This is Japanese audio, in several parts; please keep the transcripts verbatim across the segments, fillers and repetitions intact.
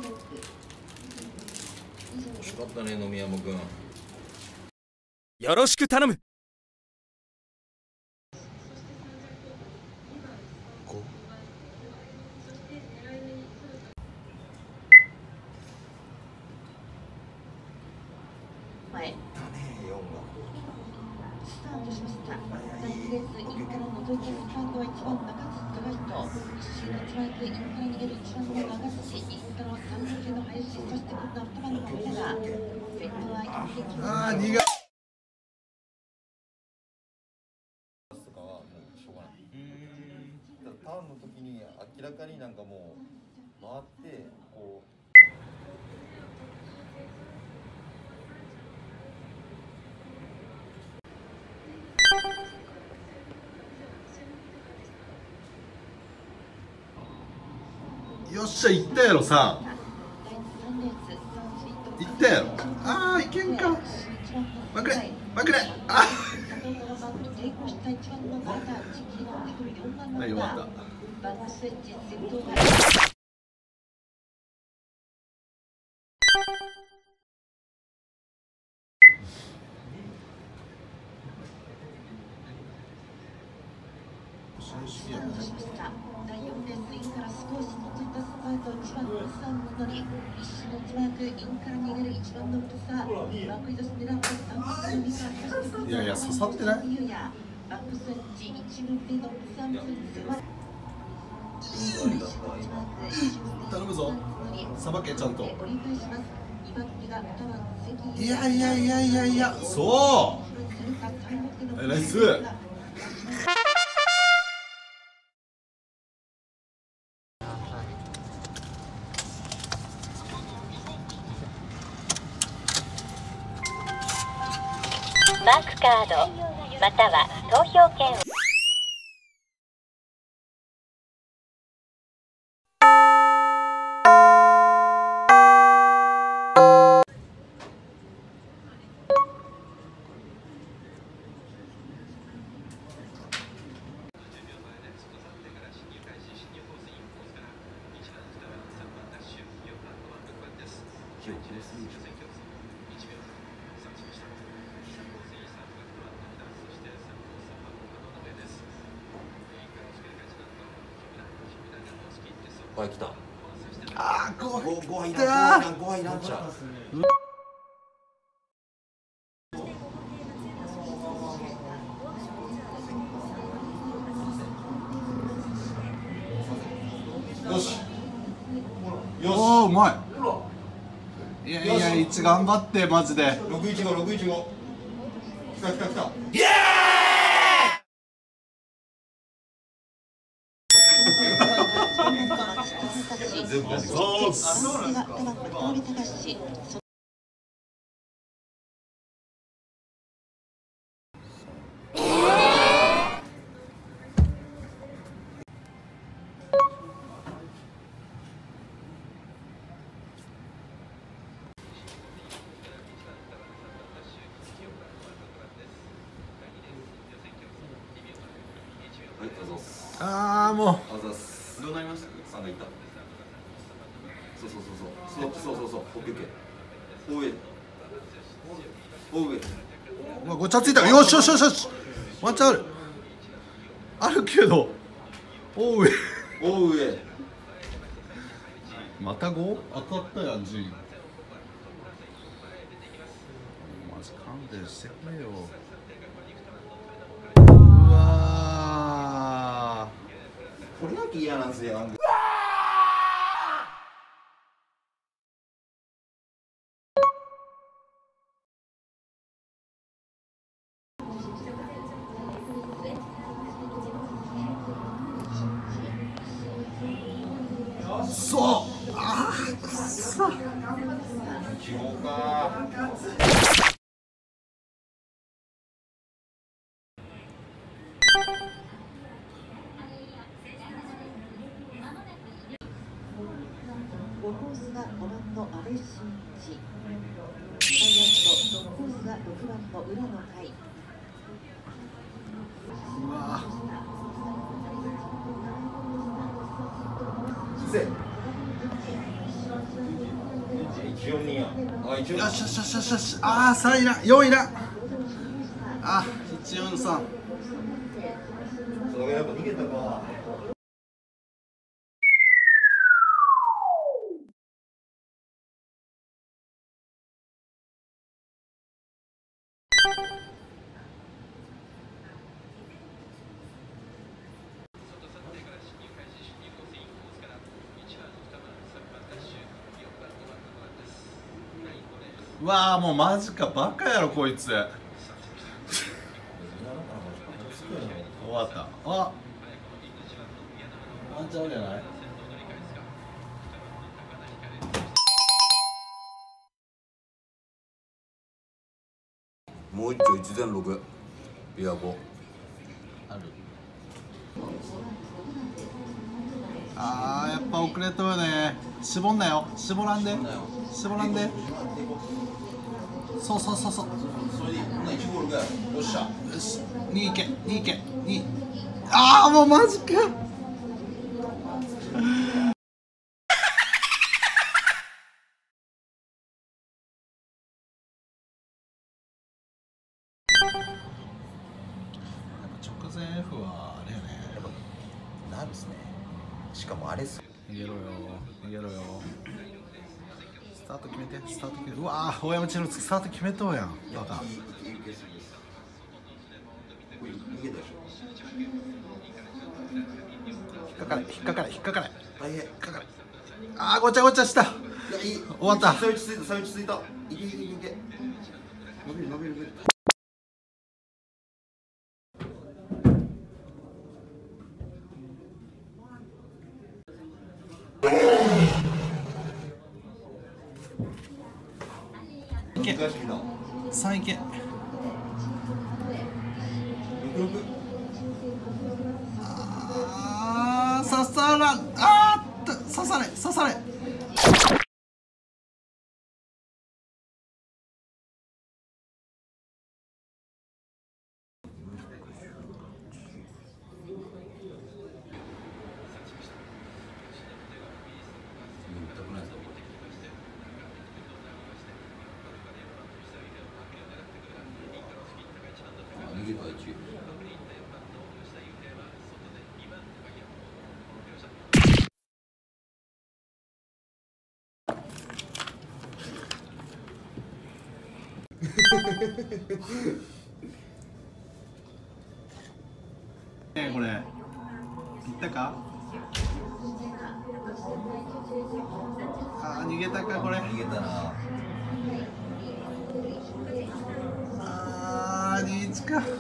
惜しかったね、野宮山君。 よろしく頼む。 前スタートしました。第二レースインからのぞいてスタートはいちばん中津高人、一周いちマイクインから逃げるいちばんの長土、インからのさん号艇の林、そして今度はにばんの松永。先頭は一撃ああ、苦い。 ターンの時に明らかになんかもう回ってこう。 よっしゃ、行ったやろさ。行ったやろ。ああ、いけんか。まくれ、まくれ。ああ。はい、終わった。 だいよんレースインから少しのついたスパートいちばんのさんの乗り、一周のいちマークインから逃げるいちばんの太さ、バックイドス狙ってさんばんのミカ、 いやいや、刺さってない。 バックスイッチいち軍手のさんぶん頼むぞ。さばけちゃんと。 折り返します。にばん手がにばん関。 いやいやいやいやいや、そう。ナイス。 マークカードまたは投票券をはい、来た。 ああ、ごご、ごはいらん、ごはいらん、ちゃう。よし。よし。 おお、うまい。いやいや、一頑張ってマジで。 六一五、六一五。来た来た来た。イエーイ。全部やってくる。 そうっす。 はい、どうぞ。 ああ、もう。 あざっす。どうなりました？さんがいた。そうそうそうそう。そうそうそうそう。オッケーオッケー。お上。お上。 うわ、ごちゃついた。よしよしよしよし。ワンチャンある。あるけど。おうえ。 お上。 またご？当たったやん、ジン。マジ勘弁してくれよ。うわこれだけ嫌なんですよ。 そう。ああ、くそ。 希望か。 ごコースがごばんの阿部慎一、ダイヤモンドろくコースがろくばんの浦野海。 うわ。 せ。 一応にや。あ、一応。 よしよしよしよしよし。ああ、さんいら、よんいら。あ、いちよんさん。 それやっぱ逃げたか。 うわあ、もうマジか、バカやろこいつ。終わった。あ、ワンチャンじゃない。 もう一丁いちぜんろくビアゴある。あー、やっぱ遅れとるね。絞んなよ、絞らんで、絞らんで。そうそうそうそう。 それでいちごろくや。よっしゃ。 よし、にいけ、にいけ、に。ああ、もうマジか。直前 F はあれやね。 やっぱなるっすね。しかもあれっす。 逃げろよ、逃げろよ。スタート決めて、スタート決めて。うわー、大山千之スタート決めとうやん、バカ。 逃げたでしょ。 引っかかれ、引っかかれ、引っかかれ。 大変。 引っかかれ。あー、ごちゃごちゃした。 いや、いい。 終わった。 さ落ち着いた、さ落ち着いた。いけいけいけいけ。伸びる伸びる伸びる。 いけ。さんいけ。あー、刺さらん。あーっと、刺され、刺され。 逃げた一。 ねえ、これ。いったか。あー、逃げたか、これ。 逃げたな。 あー、にいちか。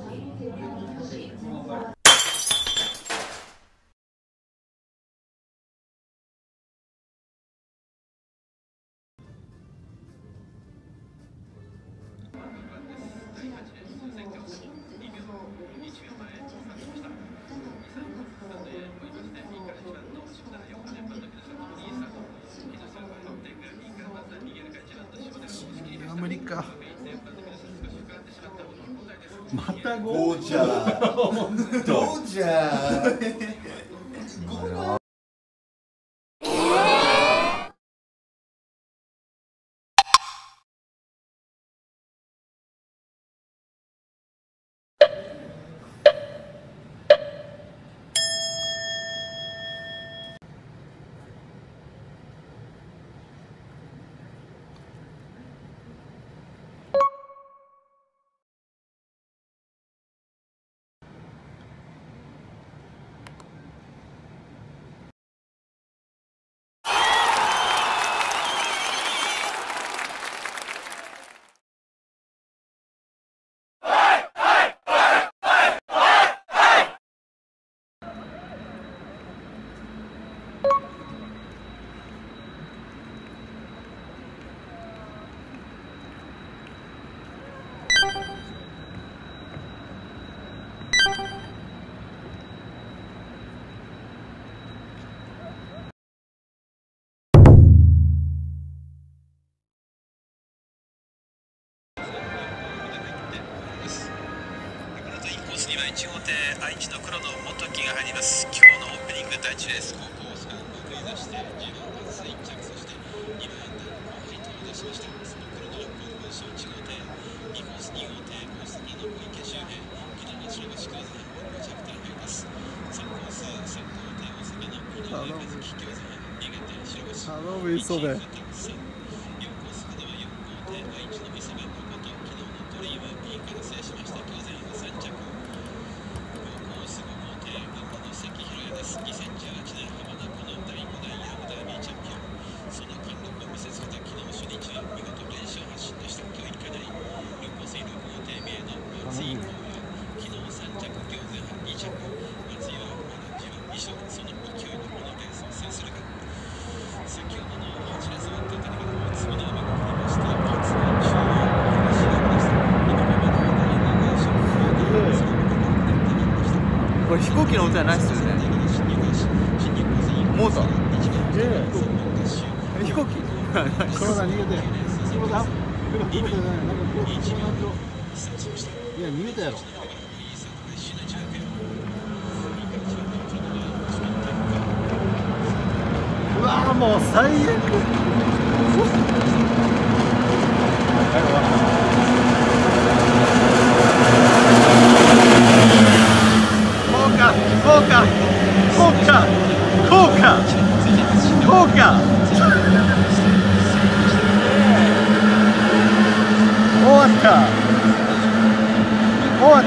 無理か。またゴージャー。ゴージャー。 にはいち号艇愛知の黒の元木が入ります。今日のオープニング第一レース、高校をスカンを繰り出してじゅうばんスイン着、そしてにばんエンダーを入って頼む磯部。 これ飛行機の音じゃないっすよね。モーター。飛行機。 黒田逃げて。黒田。黒田じゃない。なんかこう。いや逃げたやろ。うわーもう最悪。はい終わった。こうかこうかこうかこうかこうか。終わった終わった。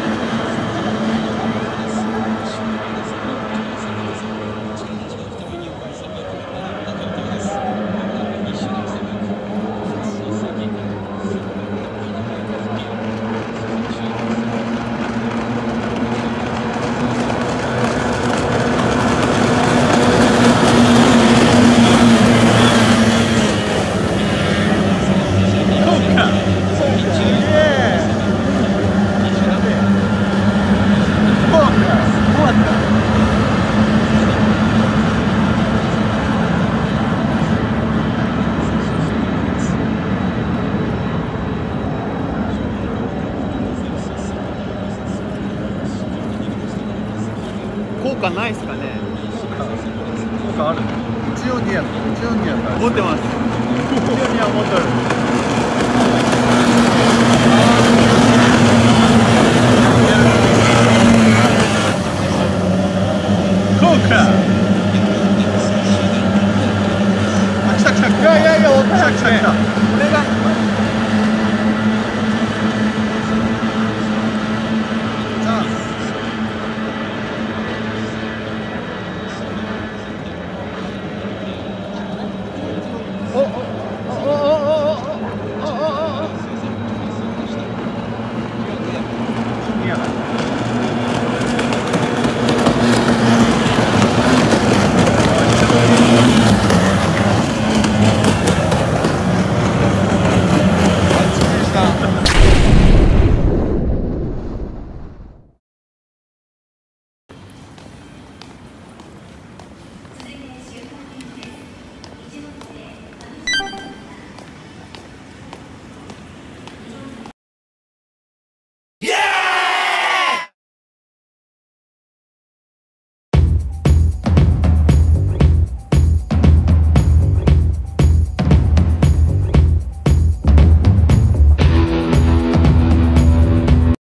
効果ないですかね。 効果ある。一応にやった。一応にやった。 持ってます。 一応には持ってる。